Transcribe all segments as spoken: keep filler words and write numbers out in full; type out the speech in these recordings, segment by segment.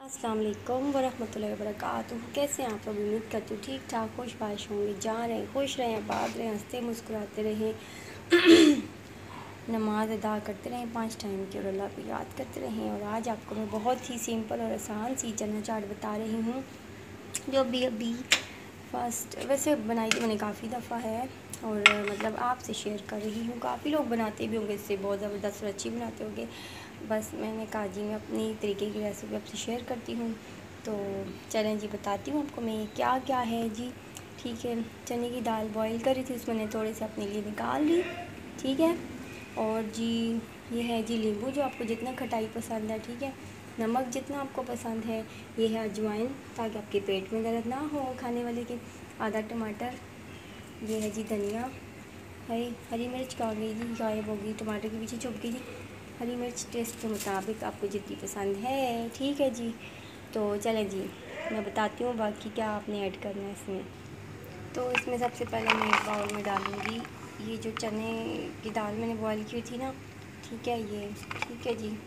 अस्सलाम वालेकुम वरहमतुल्लाहि वबरकातुहू। कैसे हैं आप लोग? उम्मीद करती हूँ ठीक ठाक खुश बाश होंगे। जा रहे हैं, खुश रहें, आबाद रहें, हंसते मुस्कुराते रहें, नमाज अदा करते रहें पाँच टाइम की, और अल्लाह को याद करते रहें। और आज आपको मैं बहुत ही सिंपल और आसान सी चना चाट बता रही हूँ, जो अभी अभी फर्स्ट वैसे बनाई तो मैंने काफ़ी दफ़ा है, और मतलब आपसे शेयर कर रही हूँ। काफ़ी लोग बनाते भी होंगे, इससे बहुत ज़बरदस्त और अच्छी बनाते होंगे। बस मैंने कहा जी मैं अपनी तरीके की रेसिपी आपसे शेयर करती हूँ। तो चलें जी बताती हूँ आपको मैं क्या क्या है जी। ठीक है, चने की दाल बॉईल करी थी, उसमें मैंने थोड़े से अपने लिए निकाल ली। ठीक है, और जी ये है जी नींबू, जो आपको जितना खटाई पसंद है। ठीक है, नमक जितना आपको पसंद है। ये है अजवाइन, ताकि आपके पेट में दर्द ना हो खाने वाले के। आधा टमाटर। ये है जी धनिया। हरी हरी मिर्च कहाँ गई जी? गायब होगी, टमाटर के पीछे छुप गई जी। हरी मिर्च टेस्ट के मुताबिक आपको जितनी पसंद है। ठीक है जी, तो चलें जी मैं बताती हूँ बाकी क्या आपने ऐड करना है इसमें। तो इसमें सबसे पहले मैं एक बाउल में डालूँगी ये जो चने की दाल मैंने बॉईल की थी ना। ठीक है, ये ठीक है जी।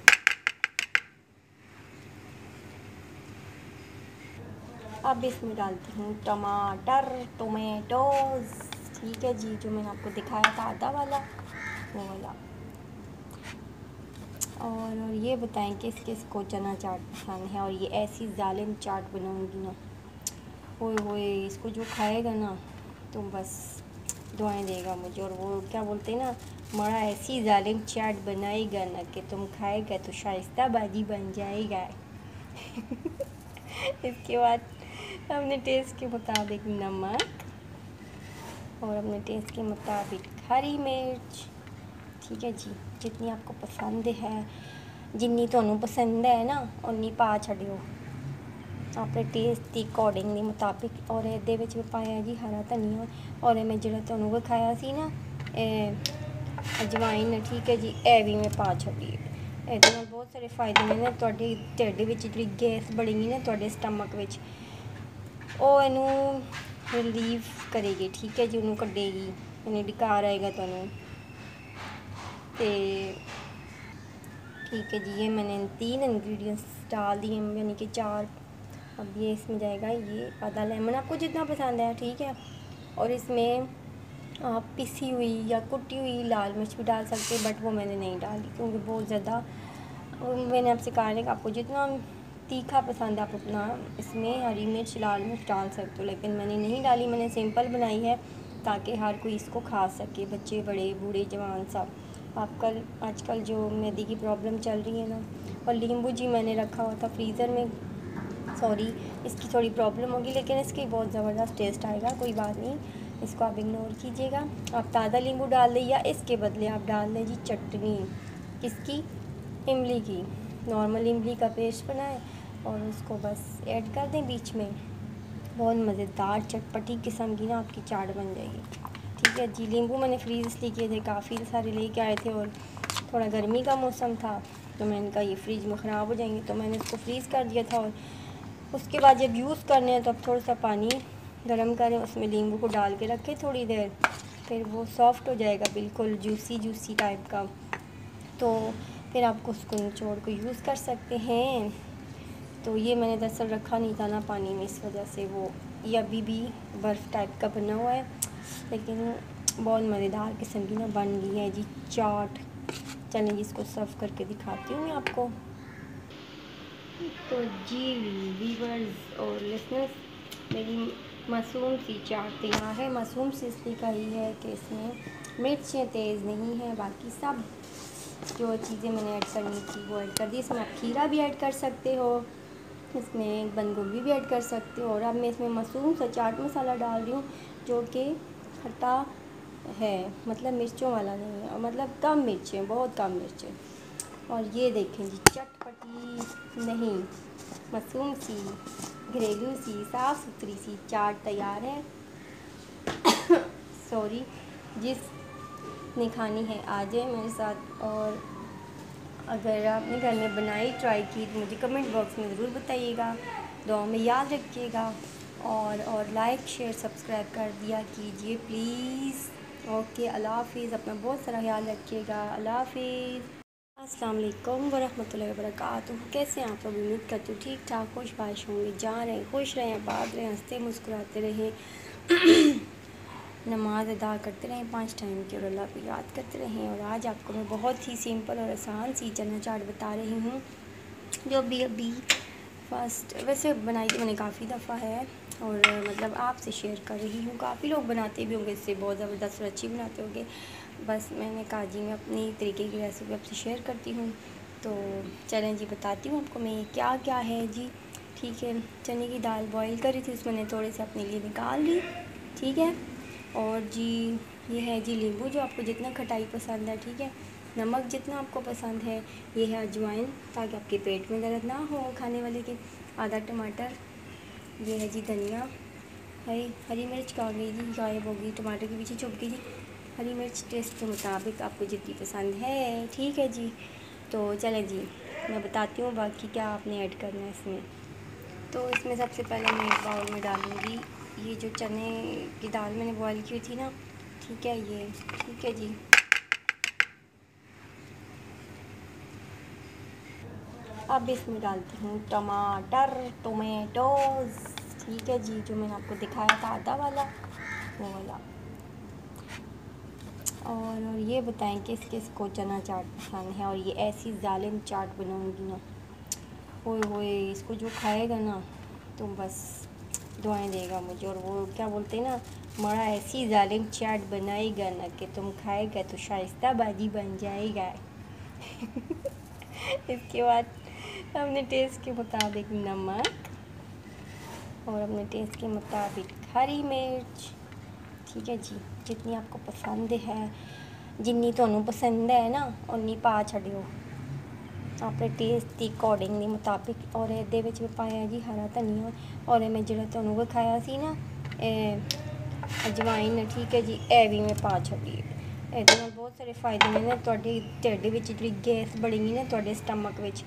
अब इसमें डालती हूँ टमाटर, टोमेटोज़। ठीक है जी, जो मैंने आपको दिखाया था आधा वाला, वो वाला। और, और ये बताएं किस किस को चना चाट पसंद है। और ये ऐसी जालिम चाट बनाऊंगी ना, ओए होए, इसको जो खाएगा ना तो बस दुआएं देगा मुझे। और वो क्या बोलते हैं ना, मड़ा ऐसी जालिम चाट बनाएगा ना कि तुम खाएगा तो शाइस्ता बाजी बन जाएगा। इसके बाद अपने टेस्ट के मुताबिक नमक, और अपने टेस्ट के मुताबिक हरी मिर्च। ठीक है जी, जितनी आपको पसंद है, जिन्नी ਤੁਹਾਨੂੰ पसंद है ना उन्नी पा छड़ियो अपने टेस्ट के अकॉर्डिंग ਦੇ मुताबिक। और ਇਹਦੇ ਵਿੱਚ ਮੈਂ ਪਾਇਆ जी हरा धनिया, और मैं ਜਿਹੜਾ ਤੁਹਾਨੂੰ ਵਿਖਾਇਆ ਸੀ ਨਾ ਅਜਵਾइन। ठीक है जी, ਇਹ ਵੀ मैं पा ਛੱਡੀ। ਇਹਦੇ ਨਾਲ ਬਹੁਤ ਸਾਰੇ ਫਾਇਦੇ ਨੇ ਨਾ, ਤੁਹਾਡੇ ਢਿੱਡ ਵਿੱਚ ਜਿਹੜੀ ਗੈਸ ਬਣੇਗੀ ਨਾ ਤੁਹਾਡੇ ਸਟਮਕ ਵਿੱਚ, ਉਹ ਇਹਨੂੰ ਰਿਲੀਵ ਕਰੇਗੀ। ठीक है जी, ਉਹਨੂੰ ਕੱਢੇਗੀ, यानी ਡਕਾਰ आएगा ਤੁਹਾਨੂੰ। तो ठीक है जी, ये मैंने तीन इंग्रेडिएंट्स डाल दिए, यानी कि चार। अब ये इसमें जाएगा ये आधा लेमन, आपको जितना पसंद है। ठीक है, और इसमें आप पिसी हुई या कुटी हुई लाल मिर्च भी डाल सकते हैं, बट वो मैंने नहीं डाली क्योंकि बहुत ज़्यादा, मैंने आपसे कहा है कि आपको जितना तीखा पसंद है आप उतना इसमें हरी मिर्च लाल मिर्च डाल सकते हो, लेकिन मैंने नहीं डाली। मैंने सिंपल बनाई है ताकि हर कोई इसको खा सके, बच्चे बड़े बूढ़े जवान सब। आजकल आजकल जो मैदे की प्रॉब्लम चल रही है ना। और नींबू जी मैंने रखा हुआ था फ्रीज़र में, सॉरी इसकी थोड़ी प्रॉब्लम होगी, लेकिन इसकी बहुत ज़बरदस्त टेस्ट आएगा, कोई बात नहीं, इसको आप इग्नोर कीजिएगा। आप ताज़ा नींबू डाल दें या इसके बदले आप डाल दें जी चटनी, किसकी? इमली की। नॉर्मल इमली का पेस्ट बनाएं और उसको बस ऐड कर दें बीच में, बहुत मज़ेदार चटपटी किस्म की ना आपकी चाट बन जाएगी। ठीक है जी, नींबू मैंने फ्रीज़ इसलिए किए थे, काफ़ी सारे लेके आए थे, और थोड़ा गर्मी का मौसम था तो मैंने कहा ये फ्रिज में ख़राब हो जाएंगे, तो मैंने इसको फ्रीज़ कर दिया था। और उसके बाद जब यूज़ करने हैं तो अब थोड़ा सा पानी गर्म करें, उसमें नींबू को डाल के रखें थोड़ी देर, फिर वो सॉफ़्ट हो जाएगा, बिल्कुल जूसी जूसी टाइप का। तो फिर आपको उसको निचोड़ को यूज़ कर सकते हैं। तो ये मैंने दरअसल रखा नहीं था ना पानी में, इस वजह से वो ये अभी भी बर्फ़ टाइप का बना हुआ है, लेकिन बहुत मज़ेदार किस्म की ना बन गई है जी चाट। चलें जी इसको सर्व करके दिखाती हूँ मैं आपको। तो जी व्यूअर्स और लिसनर्स, मेरी मासूम सी चाट तैयार है। मासूम सी इसलिए कही है कि इसमें मिर्चें तेज़ नहीं हैं, बाकी सब जो चीज़ें मैंने ऐड करनी थी वो ऐड कर दी। इसमें आप खीरा भी ऐड कर सकते हो, इसमें बंद गोभी भी ऐड कर सकते हो। और अब मैं इसमें मासूम सा चाट मसाला डाल रही हूँ, जो कि खट्टा है, मतलब मिर्चों वाला नहीं है, और मतलब कम मिर्चें, बहुत कम मिर्चें। और ये देखें जी, चटपटी नहीं, मासूम सी घरेलू सी साफ़ सुथरी सी चाट तैयार है। सॉरी, जिसने खानी है आ जाए मेरे साथ। और अगर आपने घर में बनाई ट्राई की तो मुझे कमेंट बॉक्स में ज़रूर बताइएगा, दुआ में याद रखिएगा, और और लाइक शेयर सब्सक्राइब कर दिया कीजिए प्लीज़। ओके, अल्लाह हाफिज़, अपना बहुत सारा ख्याल रखिएगा। अल्लाह हाफिज़। अस्सलाम वालेकुम वरहमतुल्लाहि वबरकातुहू। कैसे हैं आप सब? उम्मीद करती हूँ ठीक ठाक खुश बाश होंगे। जा रहे हैं, खुश रहें, आबाद रहें, हंसते मुस्कुराते रहें, नमाज अदा करते रहें पाँच टाइम की, और अल्लाह को याद करते रहें। और आज आपको मैं बहुत ही सिंपल और आसान सी चना चाट बता रही हूँ, जो अभी अभी फर्स्ट वैसे बनाई थी मैंने काफ़ी दफ़ा है, और मतलब आपसे शेयर कर रही हूँ। काफ़ी लोग बनाते भी होंगे, इससे बहुत ज़बरदस्त और अच्छी बनाते होंगे। बस मैंने कहा जी मैं अपनी तरीके की रेसिपी आपसे शेयर करती हूँ। तो चलें जी बताती हूँ आपको मैं क्या क्या है जी। ठीक है, चने की दाल बॉईल करी थी, उसमें मैंने थोड़े से अपने लिए निकाल ली। ठीक है, और जी ये है जी नींबू, जो आपको जितना खटाई पसंद है। ठीक है, नमक जितना आपको पसंद है। ये है अजवाइन, ताकि आपके पेट में दर्द ना हो खाने वाले के। आधा टमाटर। ये है जी धनिया है। हरी मिर्च कहाँ गई जी, गायब होगी, टमाटर के पीछे छुप गई जी। हरी मिर्च टेस्ट के मुताबिक आपको जितनी पसंद है। ठीक है जी, तो चलें जी मैं बताती हूँ बाकी क्या आपने ऐड करना है इसमें। तो इसमें सबसे पहले मैं एक बाउल में डालूँगी ये जो चने की दाल मैंने बॉईल की थी ना। ठीक है, ये ठीक है जी। अब इसमें डालती हूँ टमाटर, टोमेटोज़। ठीक है जी, जो मैंने आपको दिखाया था आधा वाला, वो वाला। और, और ये बताएं किस किस को चना चाट पसंद है। और ये ऐसी जालिम चाट बनाऊंगी ना, ओए होए, इसको जो खाएगा ना तो बस दुआएं देगा मुझे। और वो क्या बोलते हैं ना, मरा ऐसी जालिम चाट बनाएगा ना कि तुम खाएगा तो शाइस्ता बाजी बन जाएगा। इसके बाद अपने टेस्ट के मुताबिक नमक, और अपने टेस्ट के मुताबिक हरी मिर्च। ठीक है जी, जितनी आपको पसंद है, जिन्नी ਤੁਹਾਨੂੰ पसंद है ना उन्नी पा छड़ियो अपने टेस्ट के अकॉर्डिंग ਦੇ मुताबिक। और ਇਹਦੇ ਵਿੱਚ ਮੈਂ ਪਾਇਆ जी हरा धनिया, और मैं ਜਿਹੜਾ ਤੁਹਾਨੂੰ ਵਿਖਾਇਆ ਸੀ ना ਅਜਵਾइन। ठीक है जी, ਇਹ ਵੀ मैं पा ਛੱਡੀ। ਇਹਦੇ ਨਾਲ ਬਹੁਤ ਸਾਰੇ ਫਾਇਦੇ ਨੇ ਨਾ, ਤੁਹਾਡੇ ਢਿੱਡ ਵਿੱਚ ਜਿਹੜੀ ਗੈਸ ਬਣੇਗੀ ਨਾ ਤੁਹਾਡੇ ਸਟਮਕ ਵਿੱਚ,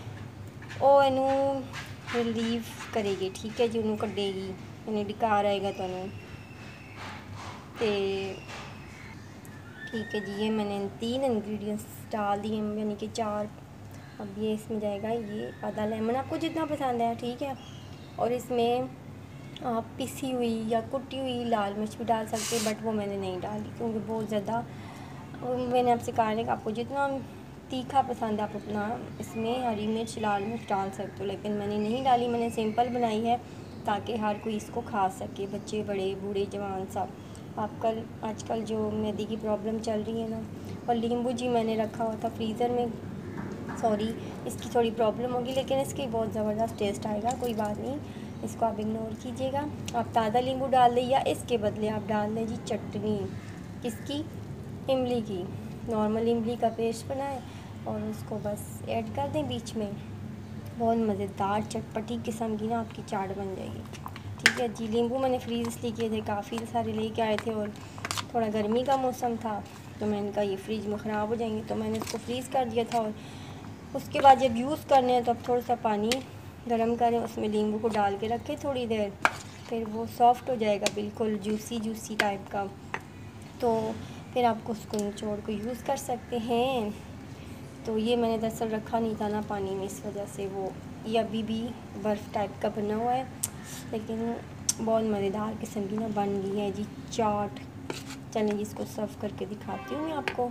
ਉਹ ਇਹਨੂੰ ਰਿਲੀਵ ਕਰੇਗੀ। ठीक है जी, ਉਹਨੂੰ ਕੱਢੇਗੀ, यानी ਡਕਾਰ आएगा ਤੁਹਾਨੂੰ। तो ठीक है जी, ये मैंने तीन इंग्रेडिएंट्स डाल दिए, यानी कि चार। अब ये इसमें जाएगा ये आधा लेमन, आपको जितना पसंद है। ठीक है, और इसमें आप पिसी हुई या कुटी हुई लाल मिर्च भी डाल सकते हैं, बट वो मैंने नहीं डाली क्योंकि बहुत ज़्यादा, मैंने आपसे कहा है कि आपको जितना तीखा पसंद है आप उतना इसमें हरी मिर्च लाल मिर्च डाल सकते हो, लेकिन मैंने नहीं डाली। मैंने सिंपल बनाई है ताकि हर कोई इसको खा सके, बच्चे बड़े बूढ़े जवान सब। आजकल आजकल जो मैदे की प्रॉब्लम चल रही है ना, और नींबू जी मैंने रखा हुआ था फ्रीज़र में, सॉरी इसकी थोड़ी प्रॉब्लम होगी, लेकिन इसकी बहुत ज़बरदस्त टेस्ट आएगा। कोई बात नहीं, इसको आप इग्नोर कीजिएगा। आप ताज़ा नींबू डाल दें, या इसके बदले आप डाल दें जी चटनी, किसकी, इमली की। नॉर्मल इमली का पेस्ट बनाएं और उसको बस ऐड कर दें बीच में, बहुत मज़ेदार चटपटी किस्म की ना आपकी चाट बन जाएगी। ठीक है जी, नींबू मैंने फ्रीज़ इसलिए किए थे, काफ़ी सारे लेके आए थे, और थोड़ा गर्मी का मौसम था तो मैंने कहा ये फ्रिज में ख़राब हो जाएंगे, तो मैंने इसको फ्रीज़ कर दिया था। और उसके बाद जब यूज़ करने हैं तो अब थोड़ा सा पानी गर्म करें, उसमें नींबू को डाल के रखें थोड़ी देर, फिर वो सॉफ़्ट हो जाएगा, बिल्कुल जूसी जूसी टाइप का। तो फिर आपको उसको निचोड़ को यूज़ कर सकते हैं। तो ये मैंने दरअसल रखा नहीं था ना पानी में, इस वजह से वो ये अभी भी बर्फ़ टाइप का बना हुआ है, लेकिन बहुत मज़ेदार किस्म की ना बन गई है जी चाट। चलें जी इसको सर्व करके दिखाती हूँ मैं आपको।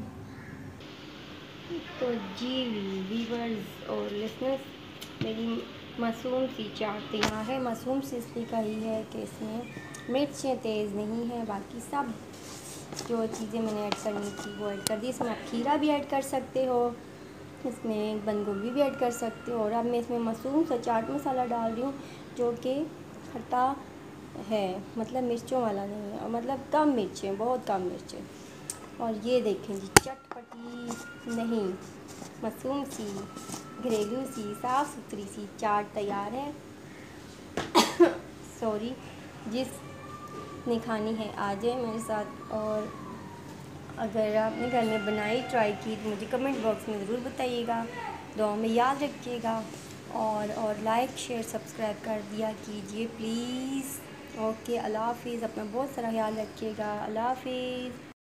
तो जी व्यूअर्स और लिसनर्स, मेरी मासूम सी चाट तैयार है। मासूम सी इसलिए कही है कि इसमें मिर्चें तेज़ नहीं है, बाकी सब जो चीज़ें मैंने ऐड करनी थी वो ऐड कर दी। इसमें आप खीरा भी ऐड कर सकते हो, इसमें बंद गोभी भी ऐड कर सकते हो। और अब मैं इसमें मासूम सा चाट मसाला डाल रही हूँ, जो कि खट्टा है, मतलब मिर्चों वाला नहीं है, मतलब कम मिर्चें, बहुत कम मिर्चें। और ये देखें जी, चटपटी नहीं मासूम सी घरेलू सी साफ़ सुथरी सी चाट तैयार है। सॉरी, जिस ने खानी है आ जाए मेरे साथ। और अगर आपने घर में बनाई ट्राई की तो मुझे कमेंट बॉक्स में ज़रूर बताइएगा, दुआ में याद रखिएगा, और और लाइक शेयर सब्सक्राइब कर दिया कीजिए प्लीज़। ओके, अल्लाह हाफिज़, अपना बहुत सारा ख्याल रखिएगा। अल्लाह हाफिज़।